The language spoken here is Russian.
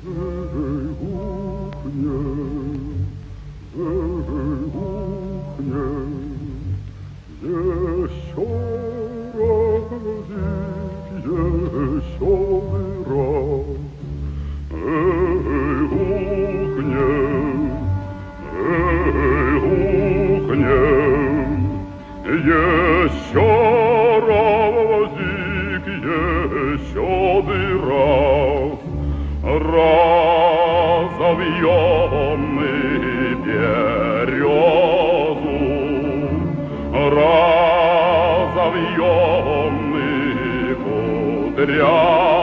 Еще разик, еще раз, разовьем мы березу, разовьем мы кудря.